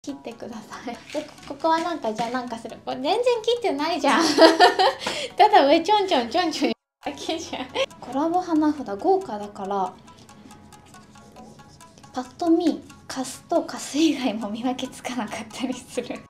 切ってください。でここはなんかじゃあなんかする。これ全然切ってないじゃん。ただ上ちょんちょんちょんちょんだけじゃん。コラボ花札豪華だからパッと見カスとカス以外も見分けつかなかったりする。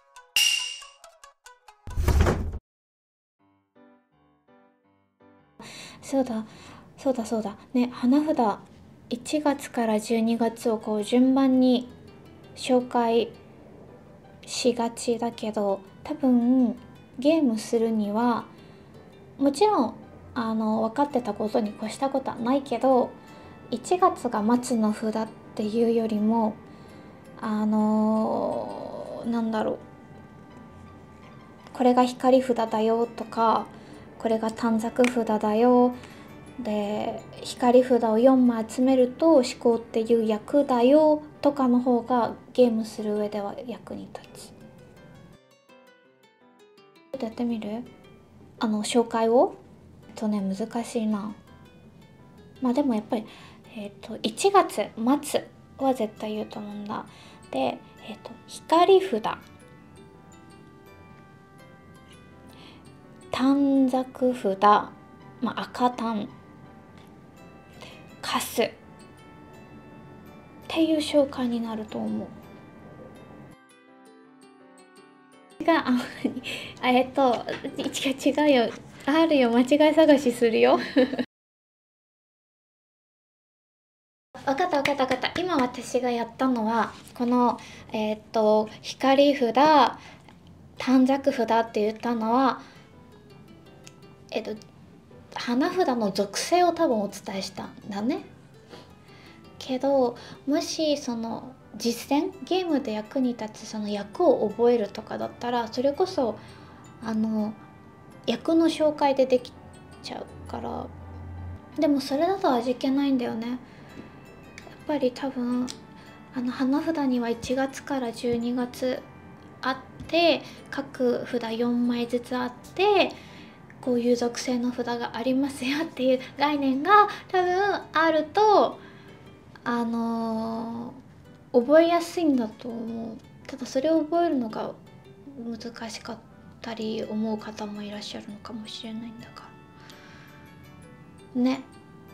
そうだそうだそうだね、花札1月から12月をこう順番に紹介しがちだけど、多分ゲームするにはもちろん分かってたことに越したことはないけど、1月が末の札っていうよりもなんだろう、これが光札だよとか、これが短冊札だよで、光札を4枚集めると思考っていう役だよとかの方がゲームする上では役に立つ。ちょっとやってみる？紹介を難しいな。まあでもやっぱり1月末は絶対言うと思うんだ。で光札、短冊札、赤短、カスっていう紹介になると思う。違うよ、あるよ、間違い探しするよ。分かった。今私がやったのはこの光札、短冊札って言ったのは花札の属性を多分お伝えしたんだね。けどもしその実践ゲームで役に立つその役を覚えるとかだったら、それこそ役の紹介でできちゃうから。でもそれだと味気ないんだよね。やっぱり多分花札には1月から12月あって、各札4枚ずつあって、こういう属性の札がありますよっていう概念が多分あると覚えやすいんだと思う。ただそれを覚えるのが難しかったり思う方もいらっしゃるのかもしれないんだがね。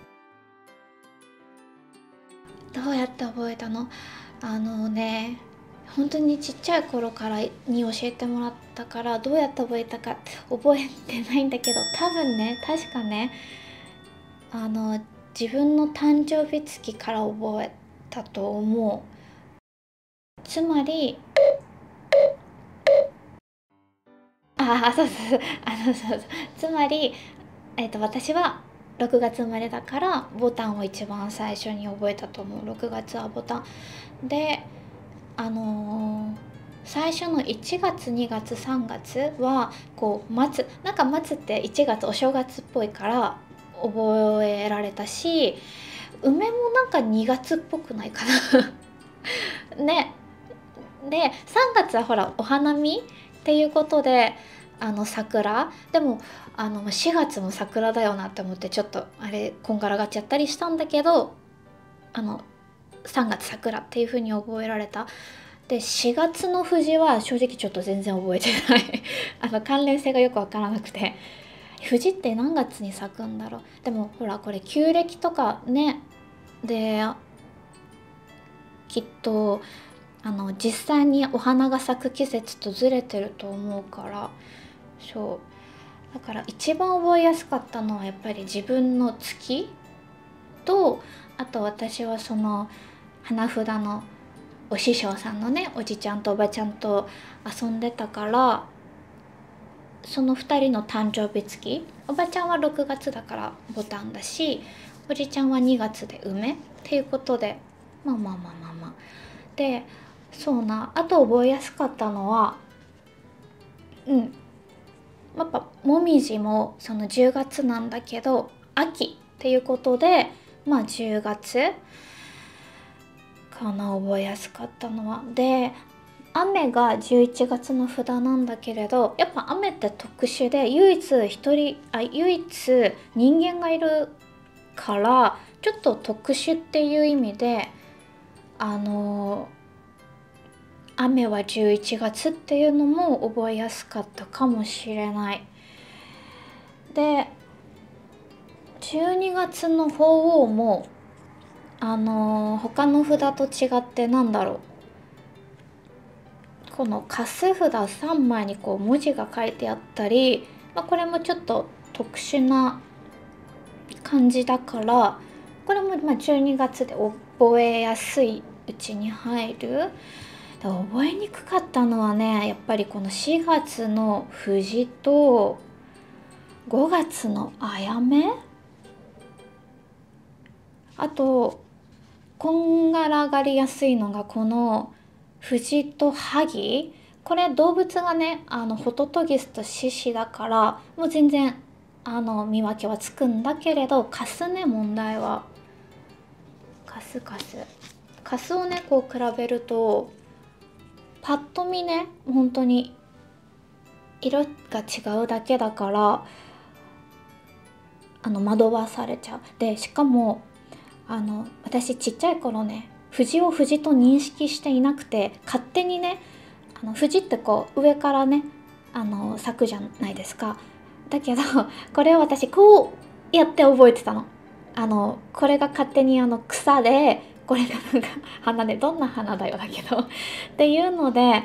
どうやって覚えたの？本当にちっちゃい頃からに教えてもらったから、どうやって覚えたか覚えてないんだけど、多分ね、確かね自分の誕生日月から覚えたと思う。つまりそうつまり私は6月生まれだからボタンを一番最初に覚えたと思う。6月はボタンで最初の1月2月3月はこう待つって1月お正月っぽいから覚えられたし、梅もなんか2月っぽくないかな。ね。で3月はほらお花見っていうことで桜でも4月も桜だよなって思って、ちょっとあれこんがらがっちゃったりしたんだけど、3月桜っていう風に覚えられた。で4月の藤は正直ちょっと全然覚えてない関連性がよく分からなくて、藤って何月に咲くんだろう。でもほらこれ旧暦とかねできっと実際にお花が咲く季節とずれてると思うから、そうだから一番覚えやすかったのはやっぱり自分の月と、あと私はその花札のお師匠さんのねおじちゃんとおばちゃんと遊んでたから、その2人の誕生日月、おばちゃんは6月だからボタンだし、おじちゃんは2月で梅っていうことでまあで、あと覚えやすかったのはやっぱもみじもその10月なんだけど秋っていうことで10月かな、覚えやすかったのは。で雨が11月の札なんだけれど、やっぱ雨って特殊で唯一人間がいるからちょっと特殊っていう意味で雨は11月っていうのも覚えやすかったかもしれない。で12月の鳳凰も他の札と違ってこのカス札3枚にこう文字が書いてあったり、これもちょっと特殊な感じだから、これも12月で覚えやすいうちに入る。覚えにくかったのはね、やっぱりこの4月の富士と5月のあやめ、あとこんがらがりやすいのがこの藤と萩。これ動物がねホトトギスと獅子だから、もう全然見分けはつくんだけれど、カスね、問題はカスをねこう比べるとパッと見ね本当に色が違うだけだから惑わされちゃう。でしかも私ちっちゃい頃ね藤を藤と認識していなくて、勝手にね藤ってこう上からね咲くじゃないですか。だけどこれを私こうやって覚えてたの。これが勝手に草で、これがなんか花で、どんな花だよだけどっていうので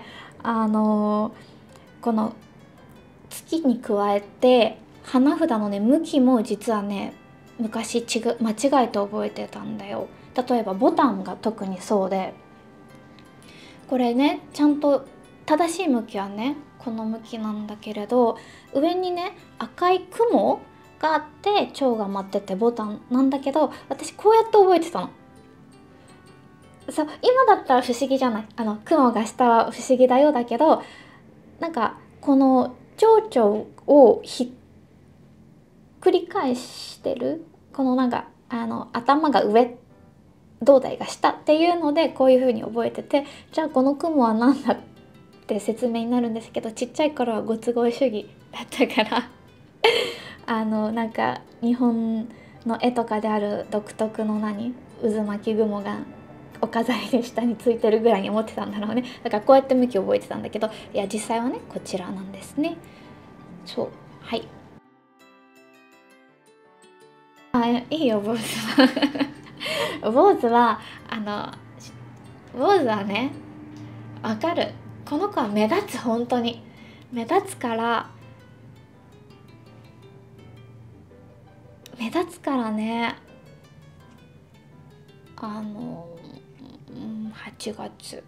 この月に加えて花札のね向きも実はね昔間違えて覚えてたんだよ。例えばボタンが特にそうで、これねちゃんと正しい向きはねこの向きなんだけれど、上にね赤い雲があって蝶が舞っててボタンなんだけど、私こうやって覚えてたの。そう今だったら不思議じゃない、雲が下は不思議だよだけど、なんかこの蝶々をひっくり返してる、このなんか頭が上胴体が下っていうのでこういう風に覚えてて、じゃあこの雲は何だって説明になるんですけど、ちっちゃい頃はご都合主義だったからなんか日本の絵とかである独特の渦巻き雲がお飾りで下についてるぐらいに思ってたんだろうね。だからこうやって向き覚えてたんだけど、いや実際はねこちらなんですね。そう、はい。いいよ坊主は坊主は坊主はねわかる。この子は目立つ、本当に目立つからね、8月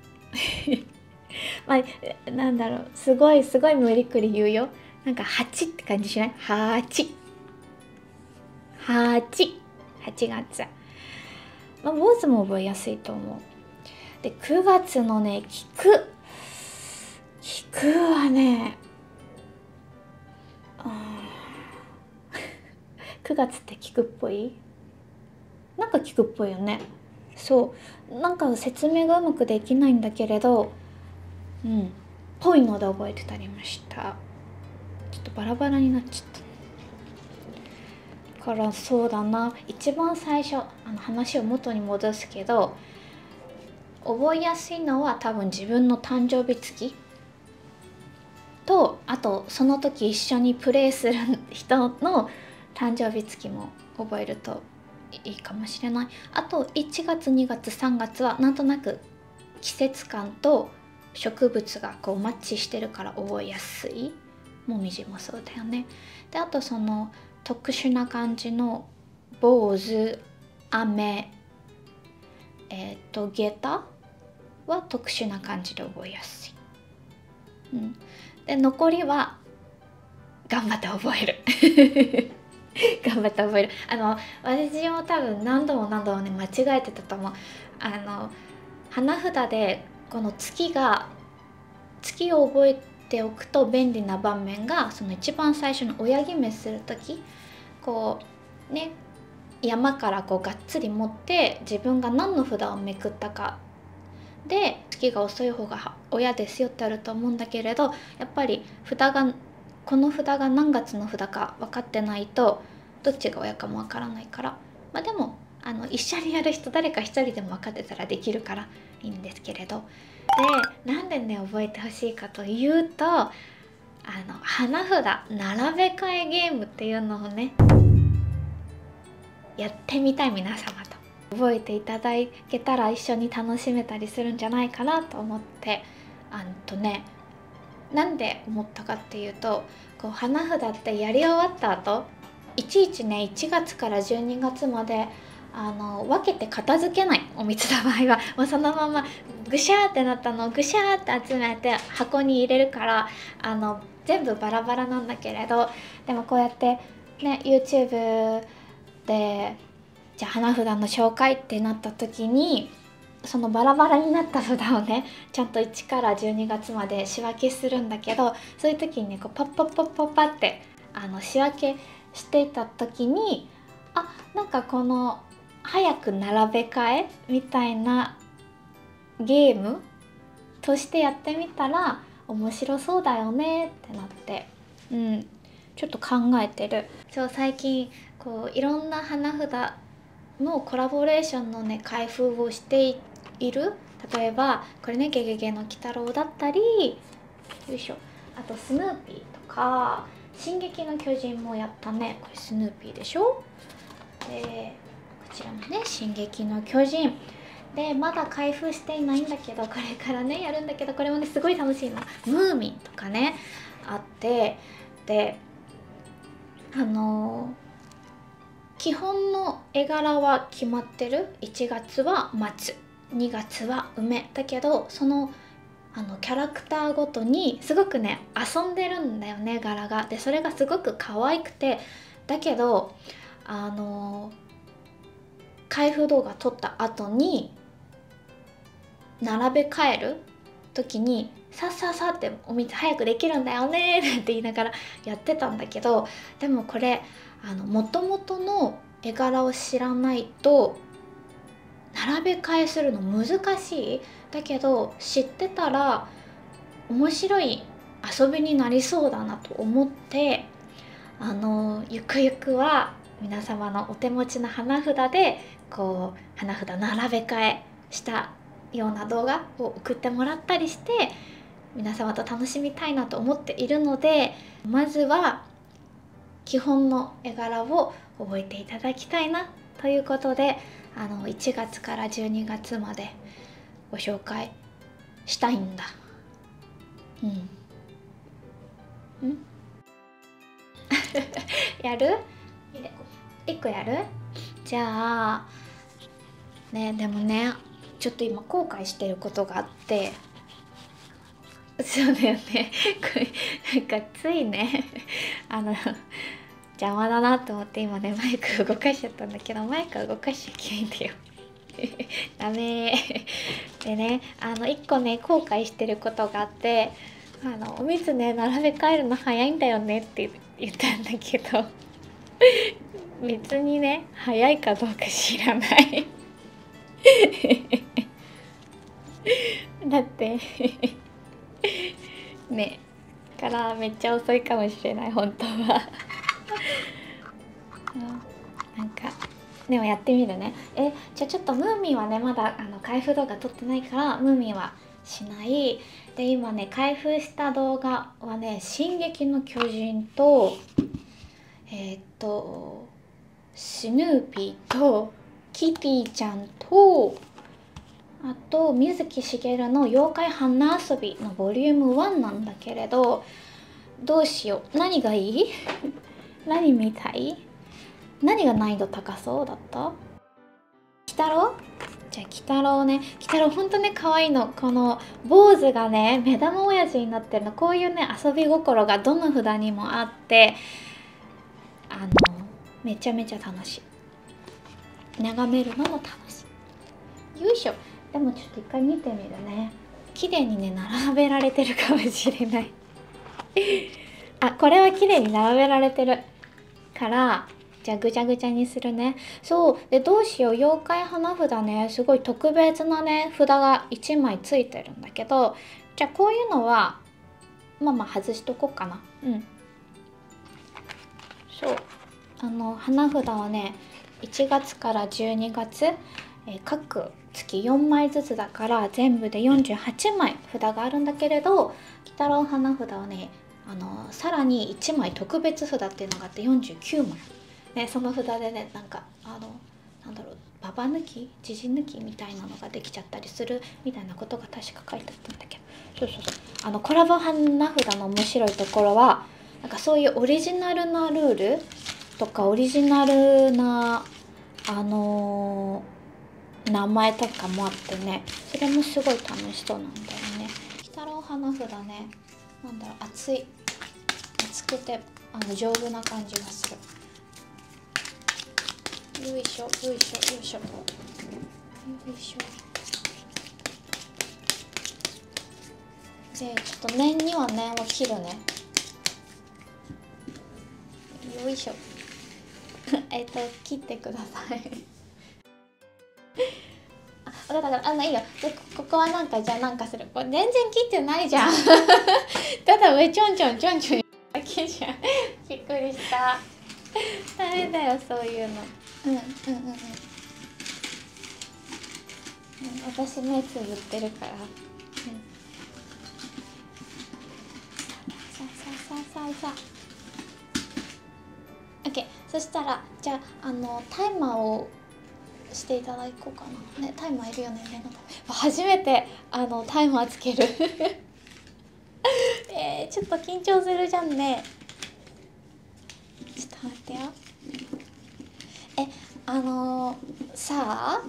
なんだろう、すごい無理くり言うよ。なんか8って感じしない？ 8月。坊主も覚えやすいと思う。で9月のね菊はね、9月って菊っぽい？なんか菊っぽいよね。そうなんか説明がうまくできないんだけれど、ぽいので覚えてたりました。ちょっとバラバラになっちゃったから、そうだな、一番最初話を元に戻すけど、覚えやすいのは多分自分の誕生日月と、あとその時一緒にプレイする人の誕生日月も覚えるといいかもしれない。あと1月2月3月はなんとなく季節感と植物がこうマッチしてるから覚えやすい。もみじもそうだよね。であとその特殊な感じの坊主、雨、下駄は特殊な感じで覚えやすい。で残りは頑張って覚える頑張って覚える。私も多分何度もね間違えてたと思う。花札でこの月を覚えておくと便利な場面が、その一番最初の親決めする時、こうね山からこうがっつり持って自分が何の札をめくったかで、月が遅い方が親ですよってあると思うんだけれど、やっぱりこの札が何月の札か分かってないとどっちが親かも分からないから、でも一緒にやる人誰か一人でも分かってたらできるからいいんですけれど、でなんでね覚えてほしいかというと、花札並べ替えゲームっていうのをねやってみたい皆様と覚えていただけたら一緒に楽しめたりするんじゃないかなと思って、なんで思ったかっていうと、こう花札ってやり終わった後いちいちね1月から12月まで分けて片付けない、お水の場合はもうそのままぐしゃーってなったのをぐしゃーって集めて箱に入れるから、全部バラバラなんだけれど、でもこうやってね YouTube でじゃあ花札の紹介ってなった時に、そのバラバラになった札をねちゃんと1から12月まで仕分けするんだけど、そういう時にねこうパッパッパッパッパって仕分けしていた時に、なんかこの早く並べ替えみたいなゲームとしてやってみたら面白そうだよねってなって、ちょっと考えてる。そう、最近こういろんな花札のコラボレーションのね開封をしている。例えばこれねゲゲゲの鬼太郎だったり、よいしょ、あとスヌーピーとか進撃の巨人もやったね。これスヌーピーでしょ。でこちらもね進撃の巨人でまだ開封していないんだけど、これからねやるんだけど、これもねすごい楽しいの。ムーミンとかねあって、で基本の絵柄は決まってる。1月は松、2月は梅だけど、そのキャラクターごとにすごくね遊んでるんだよね、柄が。でそれがすごく可愛くて、だけど開封動画撮った後に並べ替える時にさっさっさってお水早くできるんだよねって言いながらやってたんだけど、でもこれもともとの絵柄を知らないと並べ替えするの難しい。だけど知ってたら面白い遊びになりそうだなと思って、ゆくゆくは皆様のお手持ちの花札でこう花札並べ替えしたような動画を送ってもらったりして皆様と楽しみたいなと思っているので、まずは基本の絵柄を覚えていただきたいなということで、1月から12月までご紹介したいんだ。やる？1個やる？じゃあね、でもねちょっと今後悔してることがあって、そうだよねこれなんかついね邪魔だなと思って今ねマイク動かしちゃったんだけど、マイク動かしちゃいけないんだよダメでね1個ね後悔してることがあって、お水ね並べ替えるの早いんだよねって言ったんだけど別にね早いかどうか知らないだってねからめっちゃ遅いかもしれない本当はなんかでもやってみるね。じゃあちょっとムーミンはねまだ開封動画撮ってないからムーミンはしないで、今ね開封した動画はね進撃の巨人とスヌーピーとキティちゃんと、あと水木しげるの妖怪花遊びのボリューム1なんだけれど、どうしよう、何がいい何みたい？何が難易度高そうだった？鬼太郎？じゃあ鬼太郎ね、鬼太郎ほんとね可愛いの。この坊主がね目玉親父になってるの。こういうね遊び心がどの札にもあってめちゃめちゃ楽しい。眺めるのも楽しい。よいしょ。でもちょっと一回見てみるね。綺麗にね並べられてるかもしれないこれは綺麗に並べられてるから、じゃあぐちゃぐちゃにするね。そうで、どうしよう、妖怪花札ねすごい特別なね札が1枚ついてるんだけど、じゃあこういうのはまあ外しとこうかな。そう花札はね 1月から12月、各月4枚ずつだから全部で48枚札があるんだけれど、鬼太郎花札はね、さらに1枚特別札っていうのがあって49枚、ね、その札でね、なんかなんだろう、ババ抜き、ジジ抜きみたいなのができちゃったりするみたいなことが確か書いてあったんだけど、そうそうそう、コラボ花札の面白いところは、なんかそういうオリジナルなルールとかオリジナルな名前とかもあってね、それもすごい楽しそうなんだよね。鬼太郎花札ね、なんだろう、厚くて丈夫な感じがする。よいしょよいしょよいしょよいしょ。でちょっと念には念を切るね。よいしょ切ってくださいだからいいよ。でここはなんか、じゃあなんかする。これ全然切ってないじゃんただ上ちょんちょんちょんちょんだけじゃんびっくりした。ダメだよそういうの。私目つぶってるから。さあ OK。 そしたらじゃあタイマーをしていただこうかな。ね、タイマーいるよね。初めてタイマーつけるちょっと緊張するじゃんね。ちょっと待ってよ。さあ、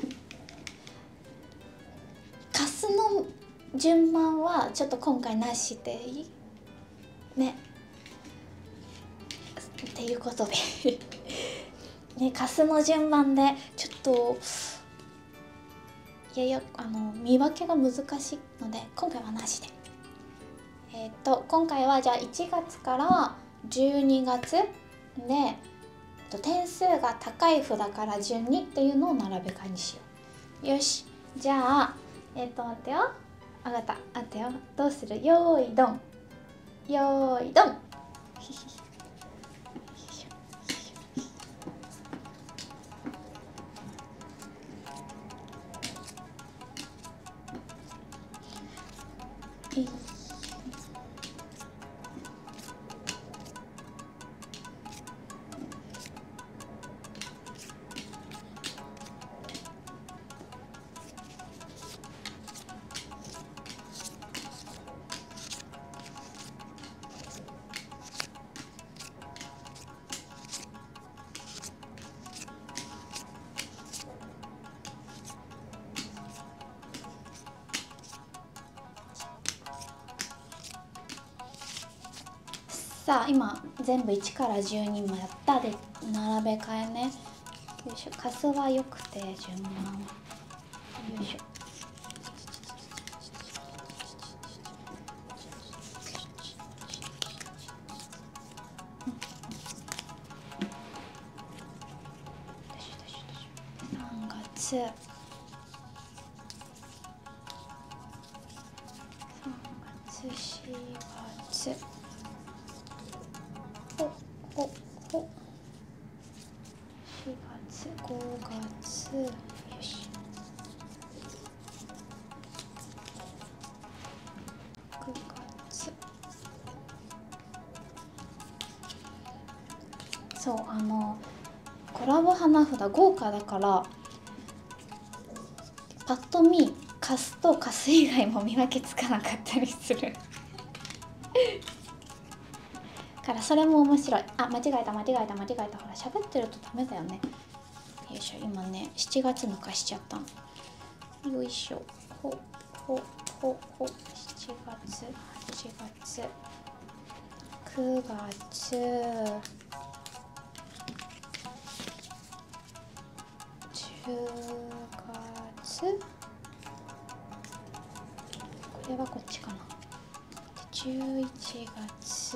カスの順番はちょっと今回なしでいいね。っていうことでね、カスの順番でちょっと見分けが難しいので今回はなしで、今回はじゃあ1月から12月で点数が高い札から順にっていうのを並べ替えにしよう。よし、じゃあ待ってよ。あがった、あったよ。どうする？よーいドン、よーいドンさあ今全部1から12もやったで並べ替えね。よいしょ。カスはよくて順番はよいしょ。3月4月4月5月、よし、6月。そうコラボ花札豪華だからパッと見カスとカス以外も見分けつかなかったりするからそれも面白い。あ、間違えた。ほら喋ってるとダメだよね。よいしょ。今ね7月抜かしちゃったの。よいしょ。7月8月9月10月、これはこっちかな。11月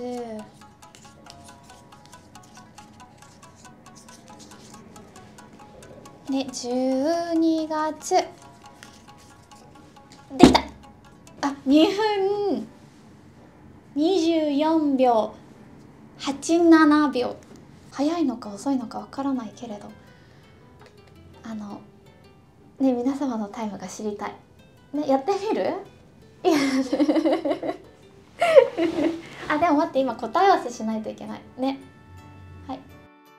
で12月できた。あ、2分24秒87秒。早いのか遅いのかわからないけれどね、皆様のタイムが知りたい。ね、やってみる？いやあ、でも待って、今答え合わせしないといけないね。はい。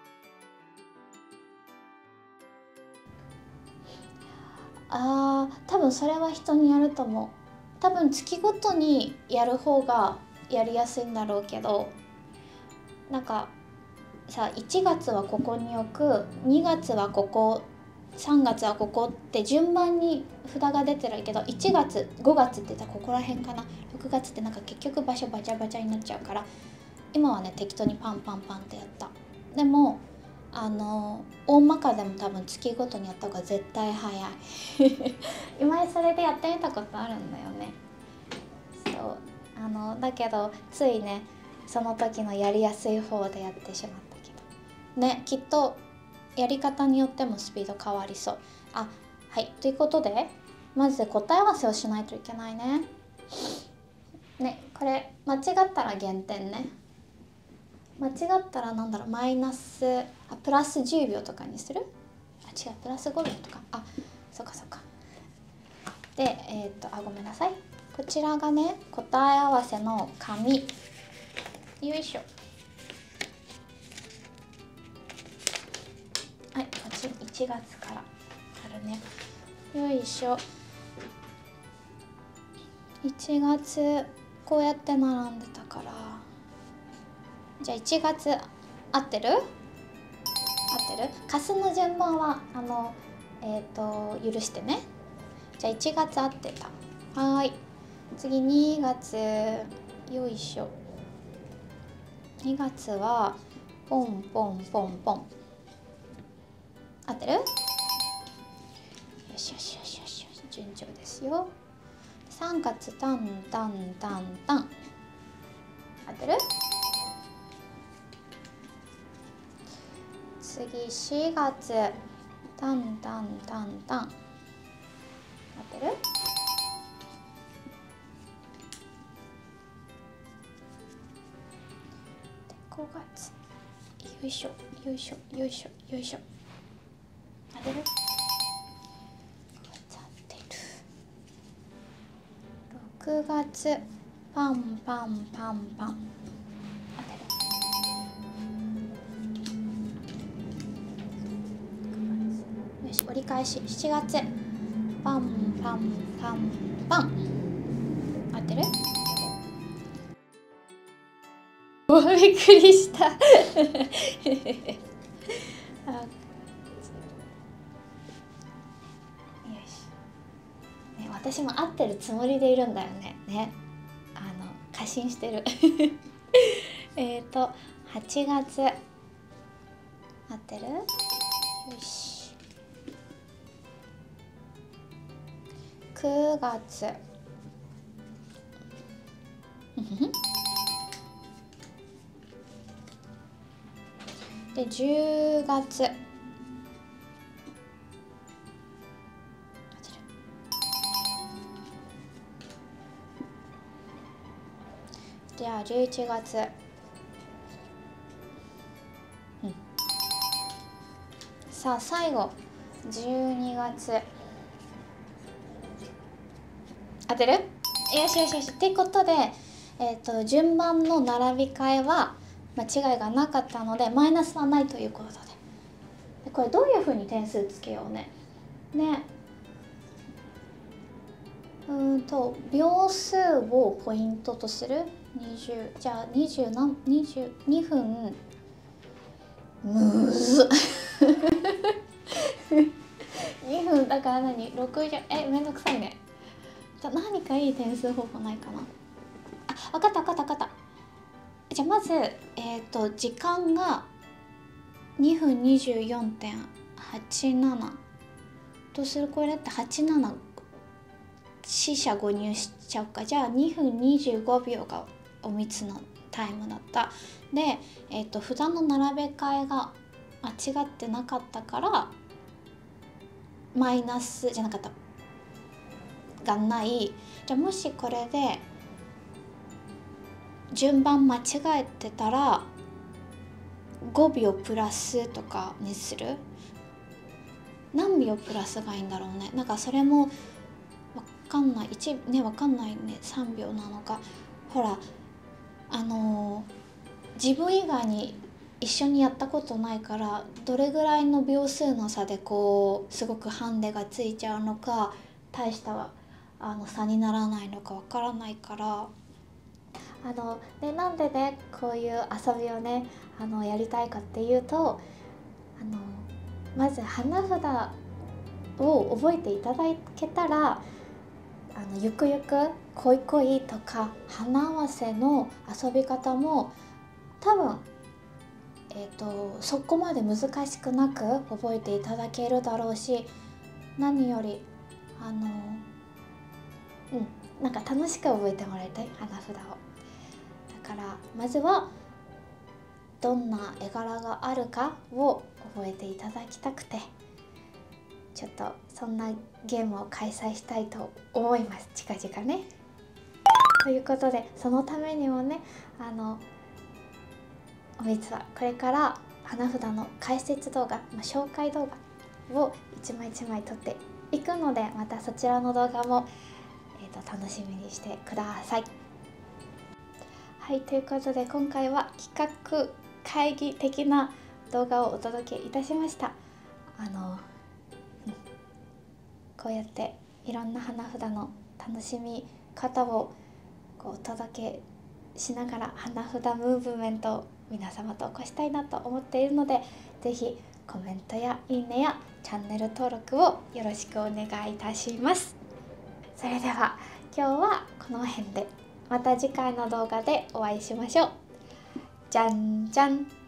多分それは人によると思う。多分月ごとにやる方がやりやすいんだろうけど、なんかさ、1月はここに置く、2月はここ、3月はここって順番に札が出てるけど、1月5月って言ったらここら辺かな、6月ってなんか結局場所バチャバチャになっちゃうから、今はね適当にパンパンパンってやった。でも大まかでも多分月ごとにやった方が絶対早い今それでやってみたことあるんだよね。そうだけどついね、その時のやりやすい方でやってしまったけどね、きっとやり方によってもスピード変わりそう。はい、ということでまず答え合わせをしないといけないね。ね、これ間違ったら減点ね。間違ったらなんだろう、マイナスプラス10秒とかにする？違う、プラス5秒とか。そっかそっか。でごめんなさい、こちらがね答え合わせの紙。よいしょ。はい、こっち1月からあるね。よいしょ。1月こうやって並んでたから、じゃあ1月合ってる？貸すの順番は許してね。じゃあ1月合ってた。はい、次2月。よいしょ。2月はポンポンポンポン。合ってる？よしよしよしよしよし、順調ですよ。3月タンタンタンタン。合ってる？次4月タンタンタンタン。合ってる？で5月。よいしょよいしょよいしょよいしょ。合ってる？6月パンパンパンパン。合ってる？よし、折り返し7月パンパンパンパン。合ってる？びっくりした私も合ってるつもりでいるんだよね。過信してる8月合ってる？よし。9月で10月。じゃあ11月。さあ最後12月。当てる？よしよしよし。ってことで、順番の並び替えは間違いがなかったのでマイナスはないということで、これどういうふうに点数つけようね。秒数をポイントとする。20、じゃあ22分。むずっ2分だから60。めんどくさいね。じゃあ何かいい点数方法ないかな。分かった分かった分かった。じゃあまず時間が2分24.87とする。これだって87四捨五入しちゃうか。じゃあ2分25秒がおみつのタイムだった。で、札の並べ替えが間違ってなかったからマイナスじゃなかったがない。じゃあもしこれで順番間違えてたら5秒プラスとかにする。 何秒プラスがいいんだろうね。なんかそれもわかんない。わかんないね。3秒なのか。ほら、自分以外に一緒にやったことないから、どれぐらいの秒数の差でこうすごくハンデがついちゃうのか、大した差にならないのかわからないから、でなんでねこういう遊びをねやりたいかっていうと、まず花札を覚えていただけたら、ゆくゆく恋恋とか花合わせの遊び方も多分、そこまで難しくなく覚えていただけるだろうし、何よりなんか楽しく覚えてもらいたい、花札を。だからまずはどんな絵柄があるかを覚えていただきたくて、ちょっとそんなゲームを開催したいと思います、近々ね。ということで、そのためにもねおみつはこれから花札の解説動画、紹介動画を一枚一枚撮っていくので、またそちらの動画も、楽しみにしてください。はい、ということで今回は企画会議的な動画をお届けいたしました。こうやっていろんな花札の楽しみ方をこうお届けしながら、花札ムーブメントを皆様と起こしたいなと思っているので、是非コメントやいいねやチャンネル登録をよろしくお願いいたします。それでは今日はこの辺で、また次回の動画でお会いしましょう。じゃんじゃん。